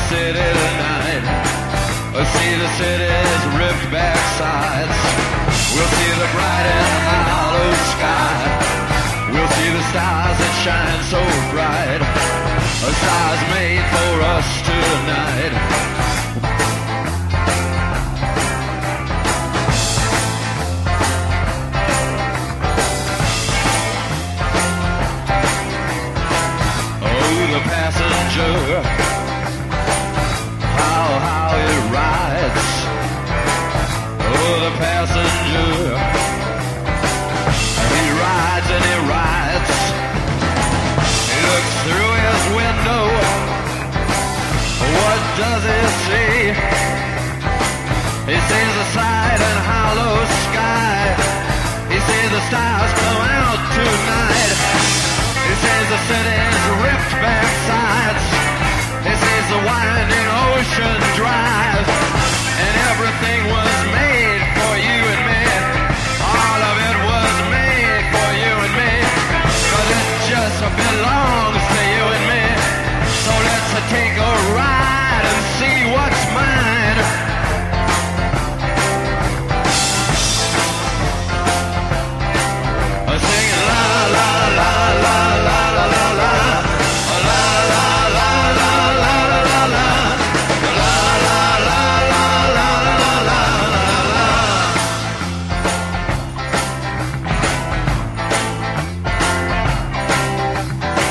city tonight. See the city's ripped back sides. We'll see the bright and hollow sky. We'll see the stars that shine so bright. Stars made for us tonight. Oh, the passenger, how it rides. Oh, the passenger, he rides and he rides. He looks through his window. What does he see? He sees the side and hollow sky. He sees the stars come out tonight. He sees the city's ripped back sides. He sees the winding ocean drive. And everything was made for you and me. All of it was made for you and me. But it just belongs to you and me. So let's take a ride and see what's mine. Singing la la la la la la la la.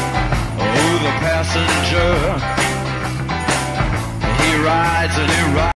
Passenger, he rides and he rides.